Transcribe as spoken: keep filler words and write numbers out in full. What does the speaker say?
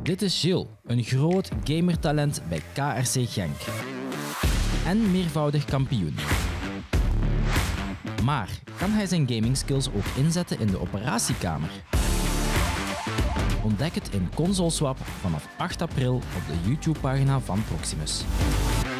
Dit is Gilles, een groot gamertalent bij K R C Genk. En meervoudig kampioen. Maar kan hij zijn gamingskills ook inzetten in de operatiekamer? Ontdek het in Console Swap vanaf acht april op de YouTube-pagina van Proximus.